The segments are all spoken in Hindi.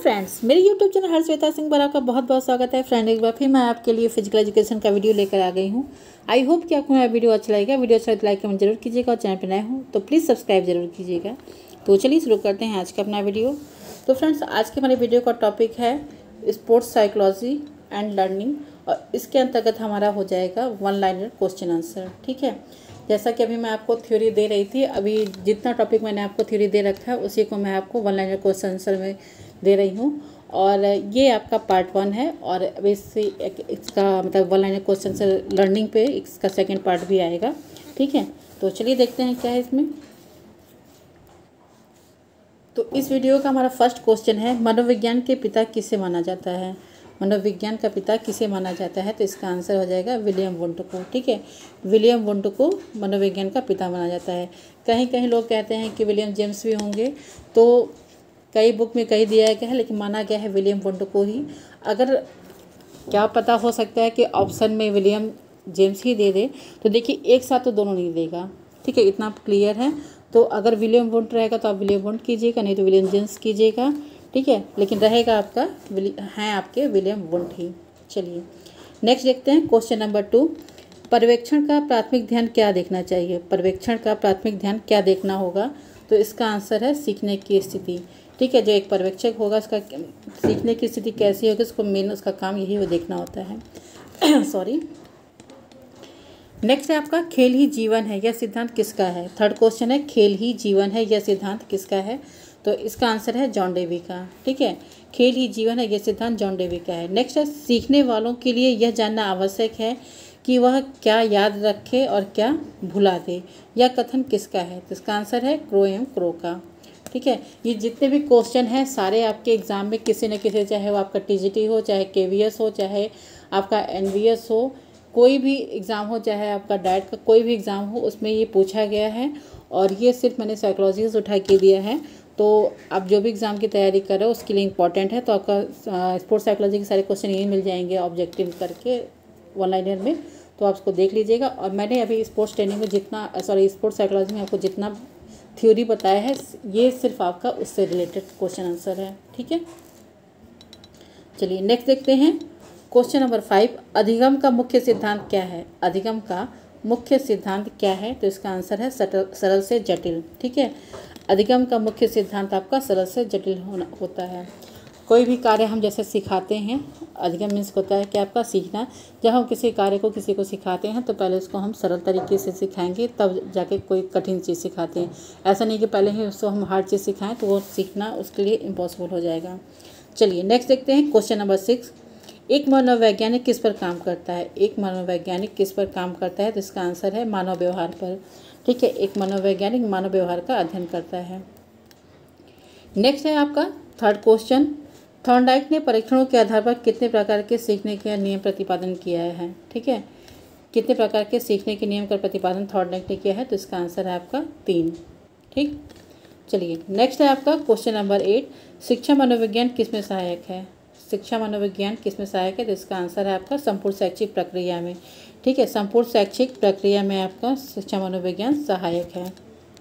फ्रेंड्स, मेरे यूट्यूब चैनल हर्षवेता सिंह पर आपका बहुत बहुत स्वागत है। फ्रेंड, एक बार फिर मैं आपके लिए फिजिकल एजुकेशन का वीडियो लेकर आ गई हूँ। आई होप कि आपको मेरा वीडियो अच्छा लगेगा। वीडियो अच्छा लगे तो लाइक कमेंट जरूर कीजिएगा और चैनल पर नए हो तो प्लीज़ सब्सक्राइब जरूर कीजिएगा। तो चलिए शुरू करते हैं आज का अपना वीडियो। तो फ्रेंड्स, आज के हमारे वीडियो का टॉपिक है स्पोर्ट्स साइकोलॉजी एंड लर्निंग, और इसके अंतर्गत हमारा हो जाएगा वन लाइनर क्वेश्चन आंसर। ठीक है, जैसा कि अभी मैं आपको थ्योरी दे रही थी, अभी जितना टॉपिक मैंने आपको थ्योरी दे रखा है उसी को मैं आपको वन लाइनर क्वेश्चन आंसर में दे रही हूँ। और ये आपका पार्ट 1 है, और अभी इसका मतलब one liner question answer learning पे इसका सेकंड पार्ट भी आएगा। ठीक है, तो चलिए देखते हैं क्या है इसमें। तो इस वीडियो का हमारा फर्स्ट क्वेश्चन है, मनोविज्ञान के पिता किसे माना जाता है? मनोविज्ञान का पिता किसे माना जाता है? तो इसका आंसर हो जाएगा विलियम वुंट को। ठीक है, विलियम वुंट को मनोविज्ञान का पिता माना जाता है। कहीं कहीं लोग कहते हैं कि विलियम जेम्स भी होंगे, तो कई बुक में कहीं दिया गया है, लेकिन माना गया है विलियम वुंट को ही। अगर क्या पता, हो सकता है कि ऑप्शन में विलियम जेम्स ही दे दे, तो देखिए एक साथ तो दोनों नहीं देगा। ठीक है, इतना क्लियर है। तो अगर विलियम वुंट रहेगा तो आप विलियम वुंट कीजिएगा, नहीं तो विलियम जेम्स कीजिएगा। ठीक है, लेकिन रहेगा आपका हैं आपके विलियम वुंट ही। चलिए नेक्स्ट देखते हैं क्वेश्चन नंबर 2। पर्यवेक्षण का प्राथमिक ध्यान क्या देखना चाहिए? पर्यवेक्षण का प्राथमिक ध्यान क्या देखना होगा? तो इसका आंसर है सीखने की स्थिति। ठीक है, जो एक पर्यवेक्षक होगा उसका सीखने की स्थिति कैसी होगी, उसको मेन उसका काम यही वो देखना होता है। सॉरी। नेक्स्ट है आपका खेल ही जीवन है, यह सिद्धांत किसका है? थर्ड क्वेश्चन है, खेल ही जीवन है यह सिद्धांत किसका है? तो इसका आंसर है जॉन डेवी का। ठीक है, खेल ही जीवन है यह सिद्धांत जॉन डेवी का है। नेक्स्ट है, सीखने वालों के लिए यह जानना आवश्यक है कि वह क्या याद रखे और क्या भुला दे, यह कथन किसका है? तो इसका आंसर है क्रो का। ठीक है, ये जितने भी क्वेश्चन हैं सारे आपके एग्जाम में किसी न किसी, चाहे वो आपका टीजीटी हो, चाहे केवीएस हो, चाहे आपका एनवीएस हो, कोई भी एग्ज़ाम हो, चाहे आपका डाइट का कोई भी एग्ज़ाम हो, उसमें ये पूछा गया है। और ये सिर्फ मैंने साइकोलॉजी से उठा के दिया है। तो आप जो भी एग्ज़ाम की तैयारी कर रहे हो उसके लिए इंपॉर्टेंट है। तो आपका स्पोर्ट्स साइकोलॉजी के सारे क्वेश्चन यही मिल जाएंगे ऑब्जेक्टिव करके वन लाइनर में, तो आप उसको देख लीजिएगा। और मैंने अभी स्पोर्ट्स ट्रेनिंग में स्पोर्ट्स साइकोलॉजी में आपको जितना थ्योरी बताया है, ये सिर्फ आपका उससे रिलेटेड क्वेश्चन आंसर है। ठीक है, चलिए नेक्स्ट देखते हैं क्वेश्चन नंबर 5। अधिगम का मुख्य सिद्धांत क्या है? अधिगम का मुख्य सिद्धांत क्या है? तो इसका आंसर है सरल से जटिल। ठीक है, अधिगम का मुख्य सिद्धांत आपका सरल से जटिल होता है। कोई भी कार्य हम जैसे सिखाते हैं, अधिगम मीन्स होता है कि आपका सीखना। जब हम किसी कार्य को किसी को सिखाते हैं तो पहले उसको हम सरल तरीके से सिखाएंगे, तब जाके कोई कठिन चीज़ सिखाते हैं। ऐसा नहीं कि पहले ही उसको हम हार्ड चीज़ सिखाएं तो वो सीखना उसके लिए इम्पॉसिबल हो जाएगा। चलिए नेक्स्ट देखते हैं क्वेश्चन नंबर 6। एक मनोवैज्ञानिक किस पर काम करता है? एक मनोवैज्ञानिक किस पर काम करता है? तो इसका आंसर है मानव व्यवहार पर। ठीक है, एक मनोवैज्ञानिक मानव व्यवहार का अध्ययन करता है। नेक्स्ट है आपका थर्ड क्वेश्चन। थॉर्नडाइक ने परीक्षणों के आधार पर कितने प्रकार के सीखने के नियम प्रतिपादन किया है? ठीक है, कितने प्रकार के सीखने के नियम का प्रतिपादन थॉर्नडाइक ने किया है? तो इसका आंसर है आपका 3। ठीक, चलिए नेक्स्ट है आपका क्वेश्चन नंबर 8। शिक्षा मनोविज्ञान किसमें सहायक है? शिक्षा मनोविज्ञान किसमें सहायक है? तो इसका आंसर है आपका संपूर्ण शैक्षिक प्रक्रिया में। ठीक है, संपूर्ण शैक्षिक प्रक्रिया में आपका शिक्षा मनोविज्ञान सहायक है।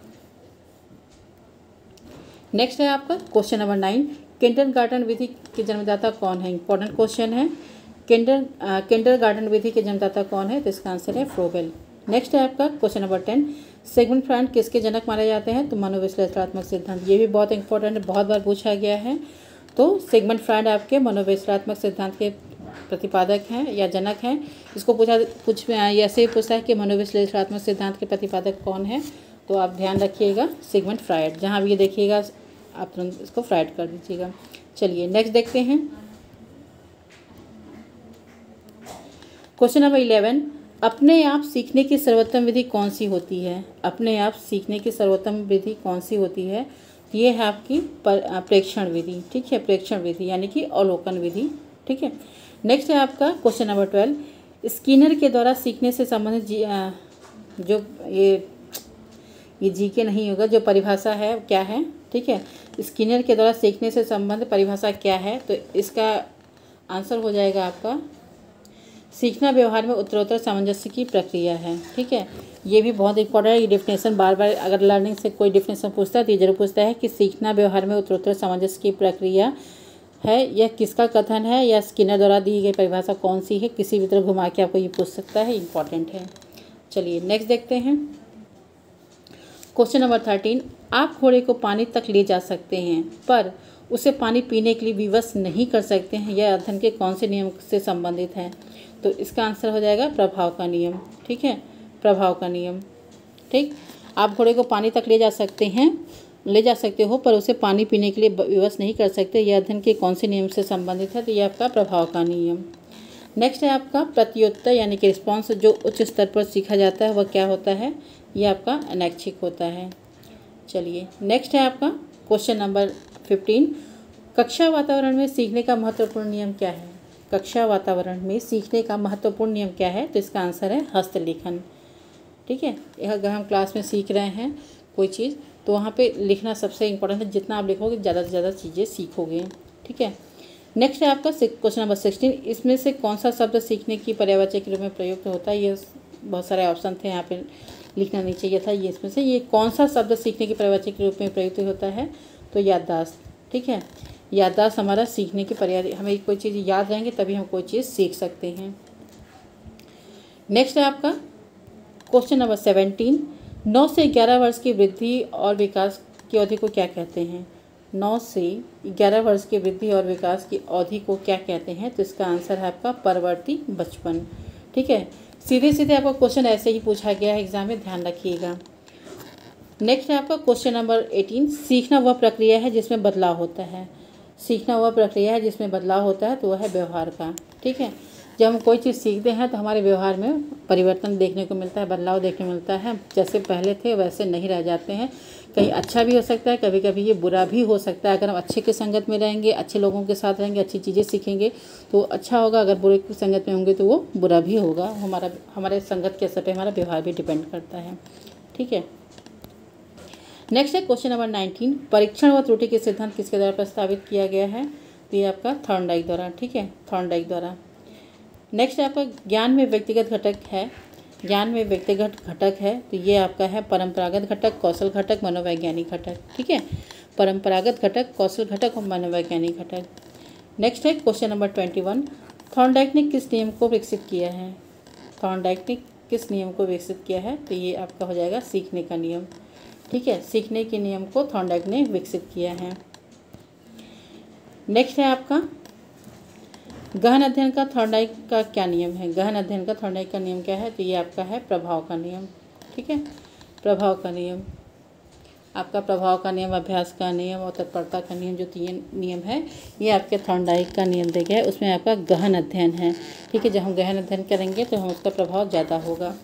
नेक्स्ट है आपका क्वेश्चन नंबर 9। किंडरगार्टन विधि के जन्मदाता कौन है? इंपॉर्टेंट क्वेश्चन है। किंडरगार्टन विधि के जन्मदाता कौन है? तो इसका आंसर है फ्रोबेल। नेक्स्ट है आपका क्वेश्चन नंबर 10। सिगमंड फ्रॉइड किसके जनक माने जाते हैं? तो मनोविश्लेषणात्मक सिद्धांत। ये भी बहुत इंपॉर्टेंट है, बहुत बार पूछा गया है। तो सिगमंड फ्रॉइड आपके मनोविश्लेषणात्मक सिद्धांत के प्रतिपादक हैं या जनक हैं। इसको ऐसे ही पूछा है कि मनोविश्लेषणात्मक सिद्धांत के प्रतिपादक कौन है, तो आप ध्यान रखिएगा सिगमंड फ्रॉइड। जहाँ भी ये देखिएगा आप तुरंत इसको फ्रॉइड कर दीजिएगा। चलिए नेक्स्ट देखते हैं क्वेश्चन नंबर 11। अपने आप सीखने की सर्वोत्तम विधि कौन सी होती है? अपने आप सीखने की सर्वोत्तम विधि कौन सी होती है? ये है आपकी प्रेक्षण विधि। ठीक है, प्रेक्षण विधि यानी कि अवलोकन विधि। ठीक है, नेक्स्ट है आपका क्वेश्चन नंबर 12। स्किनर के द्वारा सीखने से संबंधित जो ये जीके नहीं होगा, जो परिभाषा है क्या है? ठीक है, स्किनर के द्वारा सीखने से संबंधित परिभाषा क्या है? तो इसका आंसर हो जाएगा आपका सीखना व्यवहार में उत्तरोत्तर सामंजस्य की प्रक्रिया है। ठीक है, ये भी बहुत इंपॉर्टेंट है। ये डेफिनेशन बार बार अगर लर्निंग से कोई डेफिनेशन पूछता है तो ये जरूर पूछता है कि सीखना व्यवहार में उत्तरोत्तर सामंजस्य की प्रक्रिया है, यह किसका कथन है या स्किनर द्वारा दी गई परिभाषा कौन सी है, किसी भी तरह घुमा के आपको ये पूछ सकता है, इंपॉर्टेंट है। चलिए नेक्स्ट देखते हैं। क्वेश्चन नंबर 13, आप घोड़े को पानी तक ले जा सकते हैं पर उसे पानी पीने के लिए विवश नहीं कर सकते हैं, यह अध्ययन के कौन से नियम से संबंधित है? तो इसका आंसर हो जाएगा प्रभाव का नियम। ठीक है, प्रभाव का नियम। ठीक, आप घोड़े को पानी तक ले जा सकते हो पर उसे पानी पीने के लिए विवश नहीं कर सकते, यह अध्ययन के कौन से नियम से संबंधित है? तो यह आपका प्रभाव का नियम। नेक्स्ट है आपका प्रत्युत्तर यानी कि रिस्पॉन्स, जो उच्च स्तर पर सीखा जाता है वह क्या होता है? यह आपका अनैच्छिक होता है। चलिए नेक्स्ट है आपका क्वेश्चन नंबर 15, कक्षा वातावरण में सीखने का महत्वपूर्ण नियम क्या है? कक्षा वातावरण में सीखने का महत्वपूर्ण नियम क्या है? तो इसका आंसर है हस्तलेखन। ठीक है, अगर हम क्लास में सीख रहे हैं कोई चीज़ तो वहाँ पे लिखना सबसे इम्पोर्टेंट है, जितना आप लिखोगे ज़्यादा से ज़्यादा चीज़ें सीखोगे। ठीक है, नेक्स्ट है आपका क्वेश्चन नंबर 16, इसमें से कौन सा शब्द सीखने की पर्यायवाची के रूप में प्रयुक्त होता है? ये बहुत सारे ऑप्शन थे, यहाँ पे लिखना नहीं चाहिए था। ये इसमें से ये कौन सा शब्द सीखने की पर्यायवाची के रूप में प्रयुक्त होता है? तो याददाश्त। ठीक है, याददाश्त हमारा सीखने की पर्याय, हमें कोई चीज़ याद रहेंगे तभी हम कोई चीज़ सीख सकते हैं। नेक्स्ट है आपका क्वेश्चन नंबर 17, 9 से 11 वर्ष की वृद्धि और विकास की अवधि को क्या कहते हैं? 9 से 11 वर्ष की वृद्धि और विकास की अवधि को क्या कहते हैं? तो इसका आंसर है आपका परवर्ती बचपन। ठीक है, सीधे सीधे आपका क्वेश्चन ऐसे ही पूछा गया है एग्जाम में, ध्यान रखिएगा। नेक्स्ट है आपका क्वेश्चन नंबर 18, सीखना वह प्रक्रिया है जिसमें बदलाव होता है। सीखना वह प्रक्रिया है जिसमें बदलाव होता है, तो वह है व्यवहार का। ठीक है, जब हम कोई चीज़ सीखते हैं तो हमारे व्यवहार में परिवर्तन देखने को मिलता है, बदलाव देखने को मिलता है। जैसे पहले थे वैसे नहीं रह जाते हैं। कहीं अच्छा भी हो सकता है, कभी कभी ये बुरा भी हो सकता है। अगर हम अच्छे की संगत में रहेंगे, अच्छे लोगों के साथ रहेंगे, अच्छी चीज़ें सीखेंगे तो अच्छा होगा। अगर बुरे की संगत में होंगे तो वो बुरा भी होगा। हमारे संगत के असर पे हमारा व्यवहार भी डिपेंड करता है। ठीक है, नेक्स्ट है क्वेश्चन नंबर 19, परीक्षण व त्रुटि के सिद्धांत किसके द्वारा प्रस्तावित किया गया है? तो ये आपका थॉर्नडाइक द्वारा। ठीक है, थॉर्नडाइक द्वारा। नेक्स्ट आपका ज्ञान में व्यक्तिगत घटक है। ज्ञान में व्यक्तिगत घटक है तो ये आपका है परंपरागत घटक, कौशल घटक, मनोवैज्ञानिक घटक। ठीक है, परंपरागत घटक, कौशल घटक और मनोवैज्ञानिक घटक। नेक्स्ट है क्वेश्चन नंबर 21, थॉर्नडाइक ने किस नियम को विकसित किया है? थॉर्नडाइक ने किस नियम को विकसित किया है? तो ये आपका हो जाएगा सीखने का नियम। ठीक है, सीखने के नियम को थॉर्नडाइक ने विकसित किया है। नेक्स्ट है आपका गहन अध्ययन का थॉर्नडाइक का क्या नियम है? गहन अध्ययन का थॉर्नडाइक का नियम क्या है? तो ये आपका है प्रभाव का नियम। ठीक है, प्रभाव का नियम। आपका प्रभाव का नियम, अभ्यास का नियम और तत्परता का नियम, जो 3 नियम है ये आपके थॉर्नडाइक का नियम दिया गया है। उसमें आपका गहन अध्ययन है। ठीक है, जब हम गहन अध्ययन करेंगे तो हम उसका प्रभाव ज़्यादा होगा।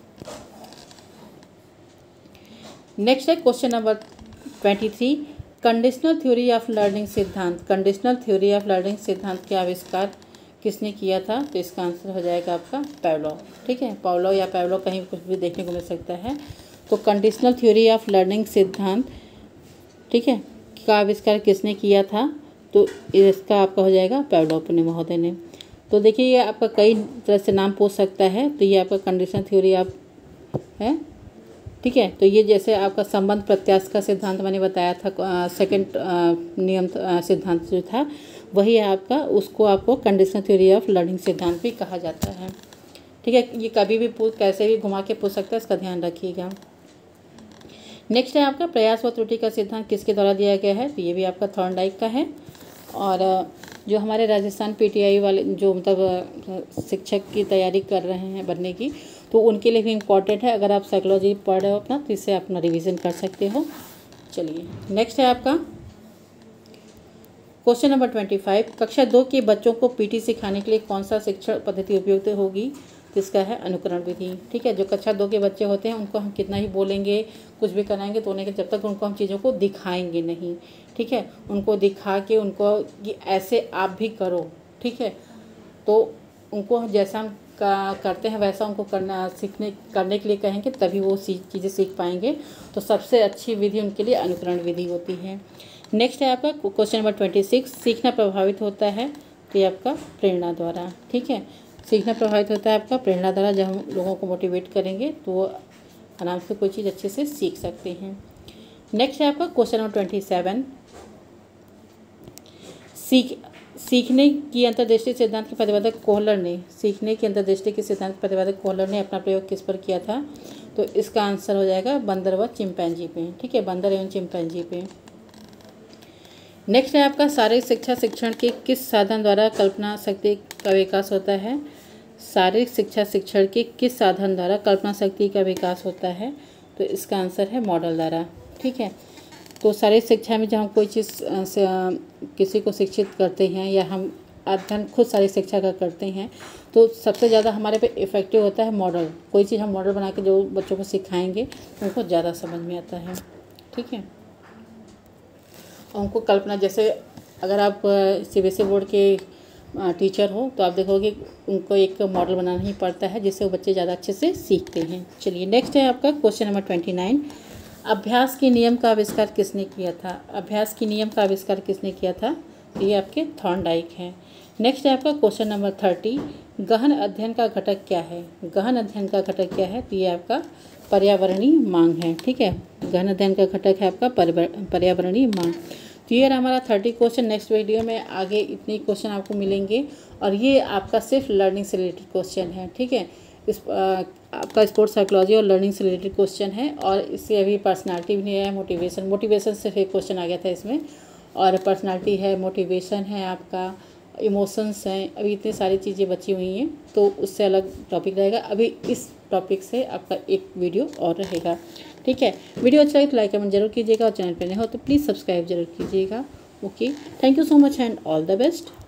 नेक्स्ट है question number 23, conditional theory of learning सिद्धांत। कंडीशनल थ्योरी ऑफ लर्निंग सिद्धांत का आविष्कार किसने किया था? तो इसका आंसर हो जाएगा आपका पावलोव। ठीक है, पावलोव या पावलोव कहीं कुछ भी देखने को मिल सकता है। तो कंडीशनल थ्योरी ऑफ लर्निंग सिद्धांत, ठीक है, का आविष्कार किसने किया था? तो इसका आपका हो जाएगा पावलोव ने महोदय ने। तो देखिए ये आपका कई तरह से नाम पूछ सकता है। तो ये आपका कंडीशनल थ्योरी ऑफ है। ठीक है, तो ये जैसे आपका संबंध प्रत्याशा का सिद्धांत मैंने बताया था, सेकंड नियम सिद्धांत जो था वही है आपका, उसको आपको कंडीशनल थ्योरी ऑफ लर्निंग सिद्धांत भी कहा जाता है। ठीक है, ये कभी भी कैसे भी घुमा के पूछ सकता है, इसका ध्यान रखिएगा। नेक्स्ट है आपका प्रयास व त्रुटि का सिद्धांत किसके द्वारा दिया गया है? तो ये भी आपका थॉर्नडाइक का है। और जो हमारे राजस्थान पीटीआई वाले जो मतलब शिक्षक की तैयारी कर रहे हैं बनने की, तो उनके लिए भी इम्पॉर्टेंट है। अगर आप साइकोलॉजी पढ़ रहे हो अपना तो इससे अपना रिवीजन कर सकते हो। चलिए नेक्स्ट है आपका क्वेश्चन नंबर 25, कक्षा 2 के बच्चों को पीटी सिखाने के लिए कौन सा शिक्षण पद्धति उपयुक्त होगी? तो इसका है अनुकरण विधि। ठीक है, जो कक्षा 2 के बच्चे होते हैं उनको हम कितना ही बोलेंगे, कुछ भी कराएंगे तो उन्हें जब तक उनको हम चीज़ों को दिखाएंगे नहीं। ठीक है, उनको दिखा के उनको कि ऐसे आप भी करो। ठीक है, तो उनको जैसा हम करते हैं वैसा उनको करने के लिए कहेंगे, तभी वो चीज़ें सीख पाएंगे। तो सबसे अच्छी विधि उनके लिए अनुकरण विधि होती है। नेक्स्ट है आपका क्वेश्चन नंबर 26, सीखना प्रभावित होता है? तो ये आपका प्रेरणा द्वारा। ठीक है, सीखना प्रभावित होता है आपका प्रेरणा द्वारा। जब हम लोगों को मोटिवेट करेंगे तो वो आराम से कोई चीज़ अच्छे से सीख सकते हैं। नेक्स्ट है आपका क्वेश्चन नंबर 27, सीखने की अंतर्दृष्टि सिद्धांत के प्रतिपादक कोहलर ने, सीखने की अंतर्दृष्टि के सिद्धांत के प्रतिपादक कोहलर ने अपना प्रयोग किस पर किया था? तो इसका आंसर हो जाएगा बंदर व चिंपैंजी पे। ठीक है, बंदर एवं चिंपैंजी पे। नेक्स्ट है आपका शारीरिक शिक्षा शिक्षण के किस साधन द्वारा कल्पना शक्ति का विकास होता है? शारीरिक शिक्षा शिक्षण के किस साधन द्वारा कल्पना शक्ति का विकास होता है? तो इसका आंसर है मॉडल द्वारा। ठीक है, तो शारीरिक शिक्षा में जब हम कोई चीज़ किसी को शिक्षित करते हैं या हम अध्ययन खुद शारीरिक शिक्षा का करते हैं तो सबसे ज़्यादा हमारे पे इफ़ेक्टिव होता है मॉडल। कोई चीज़ हम मॉडल बना के जो बच्चों को सिखाएंगे उनको ज़्यादा समझ में आता है। ठीक है, उनको कल्पना, जैसे अगर आप सीबीएसई बोर्ड के टीचर हो तो आप देखोगे उनको एक मॉडल बनाना ही पड़ता है जिससे वो बच्चे ज़्यादा अच्छे से सीखते हैं। चलिए नेक्स्ट है आपका क्वेश्चन नंबर 29। अभ्यास के नियम का आविष्कार किसने किया था? अभ्यास के नियम का आविष्कार किसने किया था? तो ये आपके थॉर्नडाइक हैं। नेक्स्ट है आपका क्वेश्चन नंबर 30। गहन अध्ययन का घटक क्या है? गहन अध्ययन का घटक क्या है? तो ये आपका पर्यावरणीय मांग है। ठीक है, गहन अध्ययन का घटक है आपका पर्यावरणीय मांग। तो ये हमारा 30 क्वेश्चन। नेक्स्ट वीडियो में आगे इतने क्वेश्चन आपको मिलेंगे और ये आपका सिर्फ लर्निंग से रिलेटेड क्वेश्चन है। ठीक है, इस आपका स्पोर्ट्स साइकोलॉजी और लर्निंग से रिलेटेड क्वेश्चन है और इससे अभी पर्सनालिटी भी नहीं है, मोटिवेशन सिर्फ एक क्वेश्चन आ गया था इसमें, और पर्सनालिटी है, मोटिवेशन है, आपका इमोशंस हैं, अभी इतनी सारी चीज़ें बची हुई हैं तो उससे अलग टॉपिक रहेगा। अभी इस टॉपिक से आपका एक वीडियो और रहेगा। ठीक है, वीडियो अच्छा लगे तो लाइक कमेंट जरूर कीजिएगा और चैनल पर नए हो तो प्लीज़ सब्सक्राइब जरूर कीजिएगा। Okay, thank you so much and all the best.